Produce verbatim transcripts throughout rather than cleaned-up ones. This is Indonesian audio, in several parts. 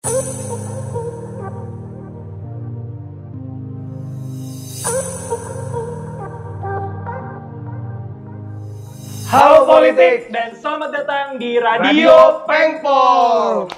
Halo Politik dan selamat datang di Radio Pengpol.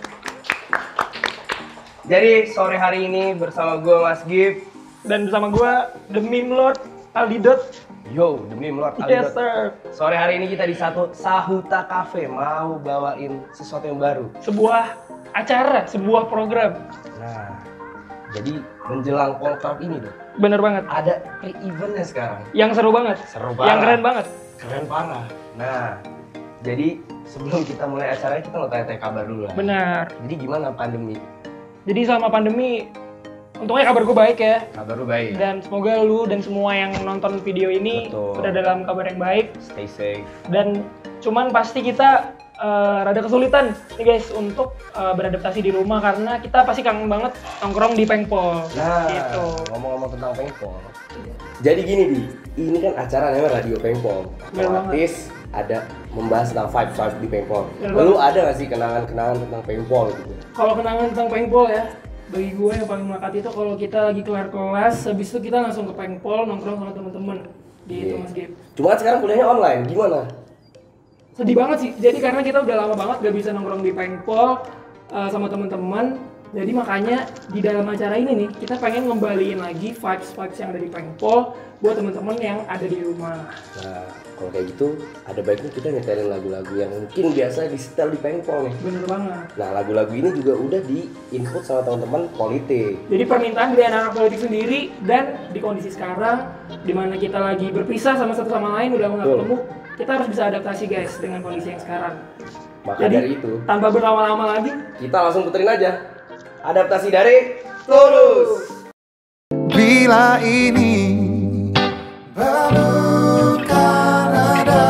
Jadi sore hari ini bersama gue Mas Gip dan bersama gue The Meme Lord Aldidot. Yo, The Meme Lord Yes Aldidot. sir. Sore hari ini kita di satu Sahuta Cafe mau bawain sesuatu yang baru. Sebuah acara, sebuah program. Nah, jadi menjelang Polkap ini dong. Bener banget. Ada pre-eventnya sekarang. Yang seru banget. Seru banget. Yang keren banget. Keren parah. Nah, jadi sebelum kita mulai acaranya kita mau tanya-tanya kabar dulu lah. Benar. Jadi gimana pandemi? Jadi selama pandemi, untungnya kabar gue baik ya. Kabar lu baik. Dan semoga lu dan semua yang nonton video ini Betul. udah dalam kabar yang baik. Stay safe. Dan cuman pasti kita uh, rada kesulitan nih guys untuk uh, beradaptasi di rumah karena kita pasti kangen banget nongkrong di Pengpol. Nah, gitu. ngomong-ngomong tentang Pengpol. Jadi gini Di, ini kan acara namanya Radio Pengpol. Otomatis ada membahas tentang vibe-vibe di Pengpol. Lalu ada gak sih kenangan-kenangan tentang Pengpol gitu? Kalau kenangan tentang Pengpol ya, bagi gue yang paling melekat itu kalau kita lagi kelar kelas, habis itu kita langsung ke Pengpol nongkrong sama temen-temen. Gitu Yeah. Mas Gip. Cuma kan sekarang kuliahnya online, gimana? Sedih banget sih, jadi karena kita udah lama banget gak bisa nongkrong di Pengpol uh, sama temen-temen. Jadi makanya di dalam acara ini nih, kita pengen ngembaliin lagi vibes-vibes yang ada di Pengpol buat temen-temen yang ada di rumah. Nah, kalau kayak gitu, ada baiknya kita nyetelin lagu-lagu yang mungkin biasa disetel di Pengpol nih. Bener banget. Nah, lagu-lagu ini juga udah di-input sama teman-teman politik. Jadi permintaan dari anak-anak politik sendiri dan di kondisi sekarang, dimana kita lagi berpisah sama satu sama lain, udah nggak Betul. ketemu, kita harus bisa adaptasi guys dengan kondisi yang sekarang. Maka Jadi, dari itu, tanpa berlama-lama lagi, kita langsung puterin aja. Adaptasi dari Tulus. Bila ini bukan ada,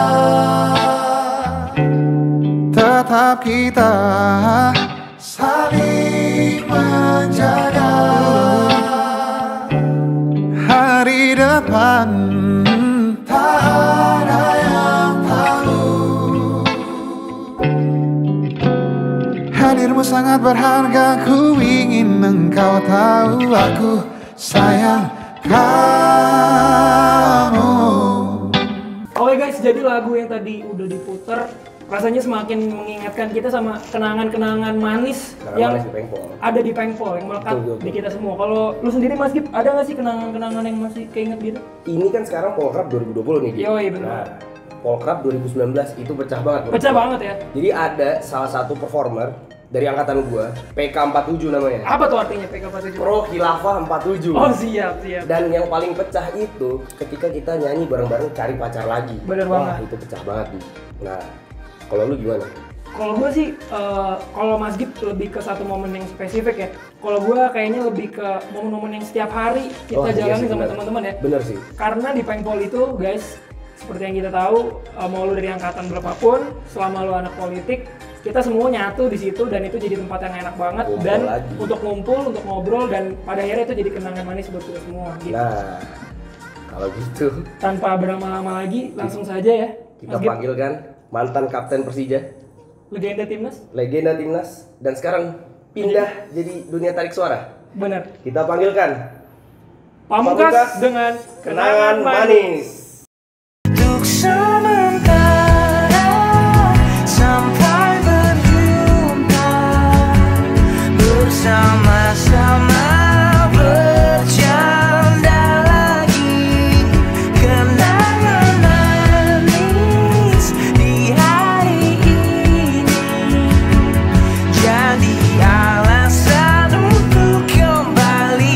tetap kita saling menjaga. Hari depan tak ada yang tahu. Hadirmu sangat berharga, ku ingin engkau tahu. Aku sayang kamu. oke guys, jadi lagu yang tadi udah diputer rasanya semakin mengingatkan kita sama kenangan-kenangan manis Kenangan yang manis di Pengpol. ada di Pengpol yang melekat Betul, betul, di betul. kita semua. Kalau lu sendiri Mas Gip, ada nggak sih kenangan-kenangan yang masih keinget gitu? Ini kan sekarang Polkap dua ribu dua puluh nih. Di. Yoi, bener. Nah, Polkap dua ribu sembilan belas itu pecah banget. menurut Pecah gua. banget ya. Jadi ada salah satu performer dari angkatan gua, P K empat puluh tujuh namanya. Apa tuh artinya P K empat puluh tujuh? Pro Khilafah empat puluh tujuh. Oh siap, siap. Dan yang paling pecah itu ketika kita nyanyi bareng-bareng Cari Pacar Lagi. Bener Wah, banget. itu pecah banget nih. Nah, kalau lu gimana? Kalau gue sih, eh, kalau Mas Gip lebih ke satu momen yang spesifik ya. Kalau gue kayaknya lebih ke momen-momen yang setiap hari kita Oh, iya jalani sih, sama bener. teman-teman ya. Bener sih. Karena di Pengpol itu guys, seperti yang kita tahu, eh, mau lu dari angkatan berapapun, selama lu anak politik, kita semua nyatu di situ dan itu jadi tempat yang enak banget Ngumpul dan lagi. untuk ngumpul, untuk ngobrol dan pada akhirnya itu jadi kenangan manis buat kita semua. Gitu. Nah, kalau gitu Tanpa berlama-lama lagi, langsung saja ya. kita Mas Gip, panggilkan mantan kapten Persija, legenda timnas. legenda timnas, dan sekarang pindah jadi dunia tarik suara. Bener. Kita panggilkan Pamungkas, Pamungkas dengan Kenangan Manis. Untuk sementara sampai berjumpa, bersama-sama bercanda lagi. Kenangan manis di hari ini jadi alasan untuk kembali.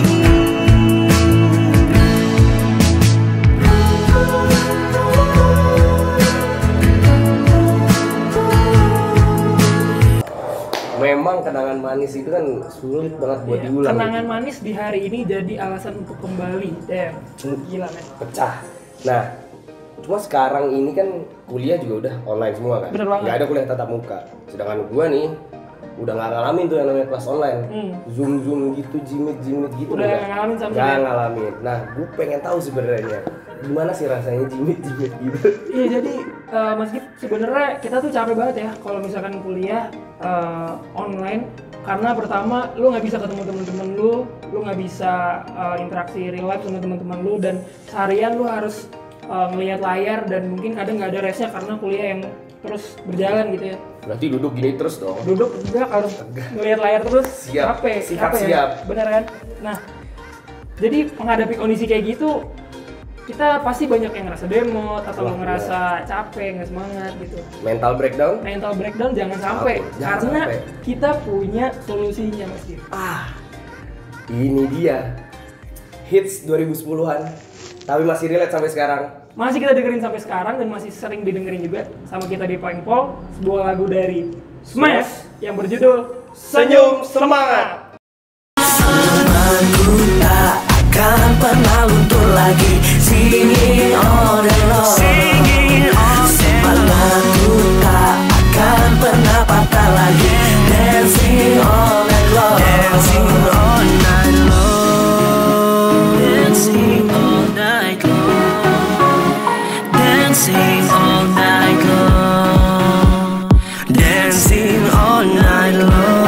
Memang kenangan manis itu kan sulit banget buat Iya, diulang. kenangan manis di hari ini jadi alasan untuk kembali. Damn, gila men. Pecah. Nah, cuma sekarang ini kan kuliah juga udah online semua kan. Bener banget. Nggak ada kuliah tatap muka. Sedangkan gua nih udah nggak ngalamin tuh yang namanya kelas online. Hmm. Zoom zoom gitu, jimit jimit gitu. Udah nggak ngalamin sama Nggak sekali. ngalamin. Nah, gua pengen tahu sebenarnya gimana sih rasanya jimit jimit gitu. Iya jadi uh, Mas Gip sebenarnya kita tuh capek banget ya kalau misalkan kuliah uh, online Karena pertama, lu nggak bisa ketemu teman-teman lu, lu nggak bisa uh, interaksi real life sama teman-teman lu, dan seharian lu harus uh, ngelihat layar, dan mungkin kadang nggak ada restnya karena kuliah yang terus berjalan gitu ya. Berarti duduk gini terus dong? Duduk enggak, harus ngelihat layar terus. Siap, capek, siap, capek siap. Ya? Bener kan? Nah, jadi menghadapi kondisi kayak gitu, kita pasti banyak yang ngerasa demot atau Wah, ngerasa capek, nggak semangat gitu. Mental breakdown? Mental breakdown jangan sampai, Apa? Jangan karena sampai. kita punya solusinya Mas Gif. Ah, ini dia hits dua ribu sepuluhan, tapi masih relate sampai sekarang. Masih kita dengerin sampai sekarang dan masih sering didengerin juga sama kita di Pengpol, sebuah lagu dari Smash yang berjudul Senyum Semangat. Semangatku tak akan pernah luntur lagi. Singing on and on, singing on. Semangatku tak akan pernah patah lagi. Dancing all night long, dancing all night long, dancing all night long, dancing all night long, dancing all night long.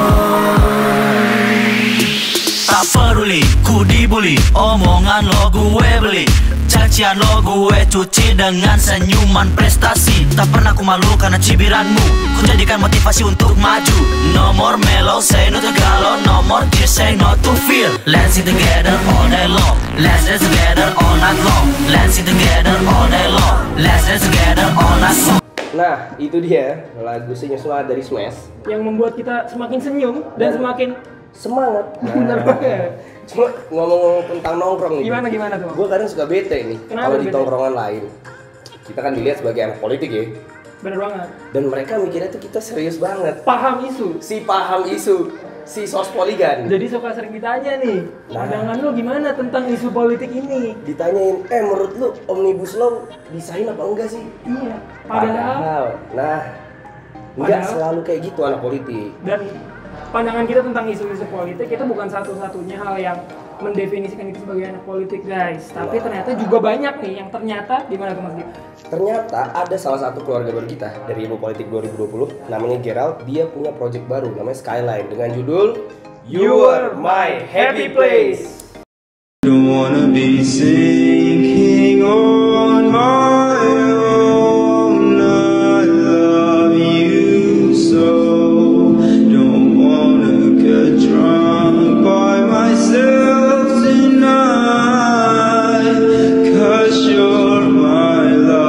Tak peduli, ku dibully, omongan lo gue beli, cacian lo gue cuci dengan senyuman prestasi. Tak pernah ku malu karena cibiranmu, ku jadikan motivasi untuk maju. No more mellow, say no to galau, no more tears, say no to fear. Let's sing together all day long, let's dance together all night long, let's sing together all day long, let's dance together all night long. Nah, itu dia lagu Senyum Semangat dari Smash yang membuat kita semakin senyum dan semakin semangat. bener banget. Cuma ngomong-ngomong tentang nongkrong nih. Gimana gimana tuh? Gue kadang suka bete nih Kenapa kalau di bete? tongkrongan lain. Kita kan dilihat sebagai anak politik ya. Bener banget. Dan mereka mikirnya tuh kita serius banget. Paham isu. Si paham isu, si sospoligan. Jadi suka sering ditanya nih, Nah. pandangan lu gimana tentang isu politik ini? Ditanyain, eh menurut lu Omnibus Law disahin apa enggak sih? Iya. Padahal nah, enggak Padahal- selalu kayak gitu anak politik. dan pandangan kita tentang isu-isu politik itu bukan satu-satunya hal yang mendefinisikan itu sebagai anak politik guys, tapi ternyata juga banyak nih yang ternyata gimana tuh Mas Gif? Ternyata ada salah satu keluarga baru kita dari Ilmu Politik dua ribu dua puluh, namanya Gerald. Dia punya project baru namanya Skyline dengan judul You Are My Happy Place. Don't wanna be sinking on my own. I love you so. Don't wanna get drunk by myself tonight. 'Cause you're my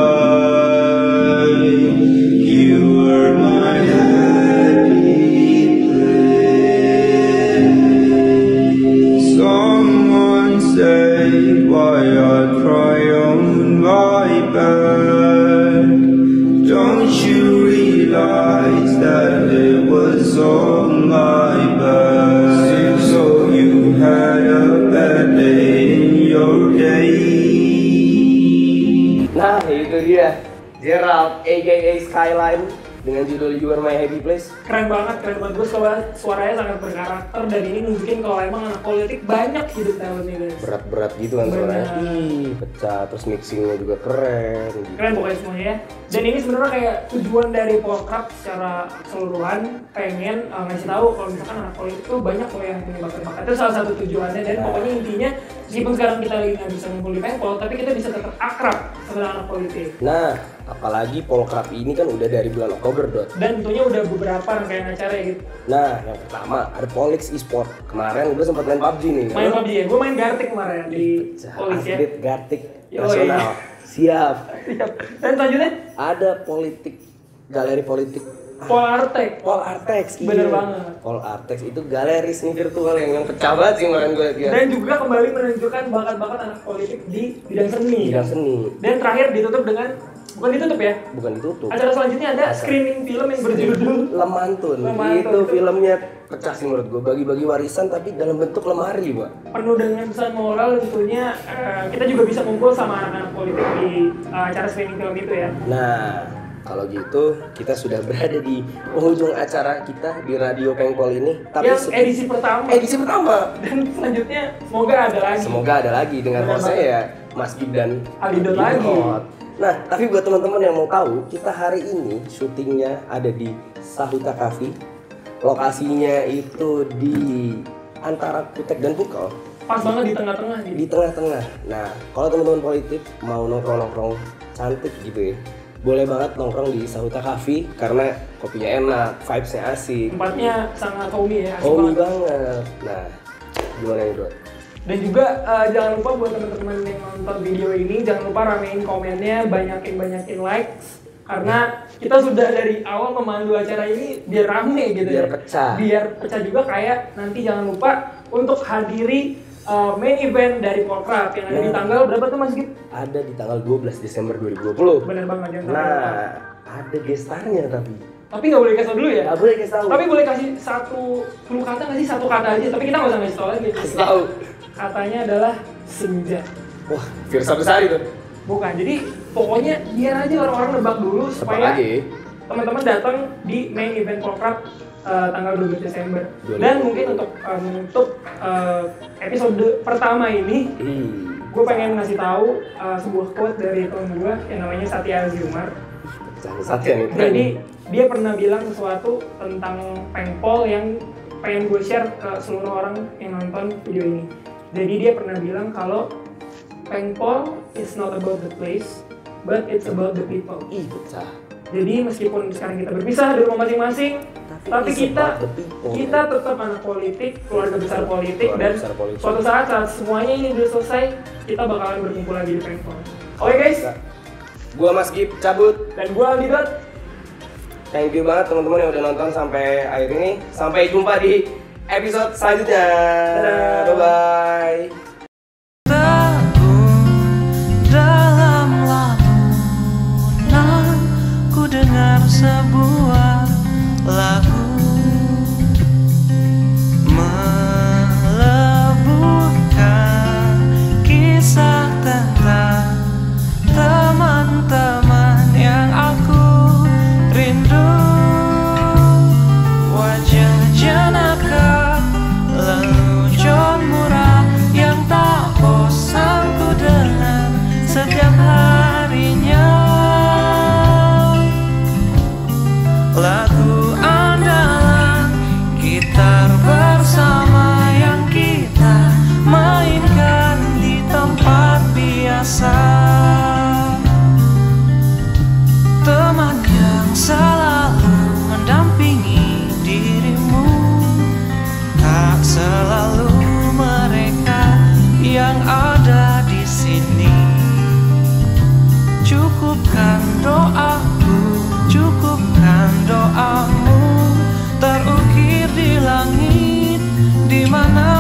life. You are my happy place. Someone say why I cry on my bed. Don't you realize that it was all my best? So you had a bad day in your day. Nah, itu dia Gerald aka Skyline dengan judul You Are My Happy Place. Keren banget, keren banget. Gue suara, suaranya sangat berkarakter dan ini nunjukin kalau emang anak politik banyak hidup talentnya guys. Berat-berat gitu kan suaranya. Benar. Ih, pecah, terus mixingnya juga keren gitu. Keren pokoknya semuanya ya. Dan ini sebenarnya kayak tujuan dari Polkrab secara keseluruhan pengen uh, ngasih tahu kalau misalkan anak politik tuh banyak loh yang punya bakat-bakat. Itu salah satu tujuannya, dan pokoknya intinya meskipun sekarang kita lagi nggak bisa ngumpul di Pengpol, tapi kita bisa tetap akrab sama anak politik. Nah, apalagi Polkrab ini kan udah dari bulan Oktober, Dot. Dan tentunya udah beberapa rangkaian acara ya gitu. Nah, yang pertama ada Polix Esport. Kemarin gue sempat main P U B G nih. Main P U B G ya, gue main Gartic kemarin di Polis ya. Atlet Gartik Yoi. nasional. Siap. Siap. Dan selanjutnya Ada politik, galeri politik. Polartek. Pol Artex. Bener iya. banget. Pol Artex itu galeri seni virtual yang yang pecah banget sih kemarin gue lihat ya. Dan juga kembali menunjukkan bakat-bakat anak politik di bidang seni. Bidang seni. Dan terakhir ditutup dengan, bukan ditutup ya, Bukan ditutup. acara selanjutnya ada screening film yang berjudul Lemantun. Lemantun. Itu filmnya pecah sih menurut gue. Bagi-bagi warisan tapi dalam bentuk lemari, Pak. penuh dengan pesan moral. Tentunya eh, kita juga bisa kumpul sama anak-anak politik di eh, acara screening film itu ya. Nah, kalau gitu kita sudah berada di penghujung acara kita di Radio Pengpol ini. Tapi Yang se- edisi pertama. edisi pertama. Dan selanjutnya semoga ada lagi. Semoga ada lagi dengan Benar host saya ya, Mas Gibdan Alidot lagi. Alidot. Nah, tapi buat teman-teman yang mau tahu, kita hari ini syutingnya ada di Sahuta Cafe lokasinya itu di antara Kutek dan Pukel. Pas banget di tengah-tengah nih. Di tengah-tengah. Nah, kalau teman-teman politik mau nongkrong-nongkrong cantik gitu ya, boleh banget nongkrong di Sahuta Cafe karena kopinya enak, vibes-nya asik. Tempatnya sangat homey ya, asik Homey banget. banget. Nah, gimana nih bro? Dan juga uh, jangan lupa buat teman-teman yang nonton video ini, jangan lupa ramein komennya, banyakin-banyakin likes. Karena kita sudah dari awal memandu acara ini biar rame gitu Biar ya. pecah. Biar pecah juga kayak nanti jangan lupa untuk hadiri uh, main event dari Polcraft yang ada di Nah. tanggal berapa tuh Mas Gip? Ada di tanggal dua belas Desember dua ribu dua puluh. Bener banget jangan sampai lupa. Nah, ada gestarnya tapi. Tapi nggak boleh kasih tau dulu ya? Nggak boleh kasih tahu. Tapi boleh kasih satu clue kata nggak sih? Satu kata aja, tapi kita nggak usah ngasih tau lagi. Kasih tahu. Katanya adalah senja. Wah, Firsa Besari tuh. Bukan, jadi pokoknya biar aja orang-orang nebak dulu Tebak supaya aja ya. teman-teman datang di main event Polcraft uh, tanggal dua belas Desember. dua belas. Dan mungkin untuk uh, menutup uh, episode pertama ini, Ih, gue pengen ngasih tahu uh, sebuah quote dari teman gue yang namanya Satya Azumar. jangan Satya nih. Jadi dia pernah bilang sesuatu tentang Pengpol yang pengen gue share ke seluruh orang yang nonton video ini. Jadi dia pernah bilang kalau Pengpol is not about the place, but it's about the people. Ih, pecah. Jadi meskipun sekarang kita berpisah di rumah masing-masing, Tapi tapi it's kita about the people. kita tetap anak politik, keluarga besar politik, Keluarga dan besar politik. suatu saat saat semuanya ini udah selesai, kita bakalan berkumpul lagi di Pengpol. Oke guys, Gua Mas Gip cabut. dan gue Aldi Dot. Thank you banget teman-teman yang udah nonton sampai akhir ini. Sampai jumpa di episode selanjutnya. Dadah. Bye bye. Dalam lamunan ku dengar sebuah lagu meleburkan kisah tentang teman-teman yang aku rindu. Wajah jenaka lelucon murah yang tak bosan ku dengar setiap harinya. Lagu andalan gitar bersama yang kita mainkan di tempat biasa. Teman yang selalu mendampingi dirimu, tak selalu mereka yang ada di sini. Cukupkan doaku, cukupkan doamu, terukir di langit di mana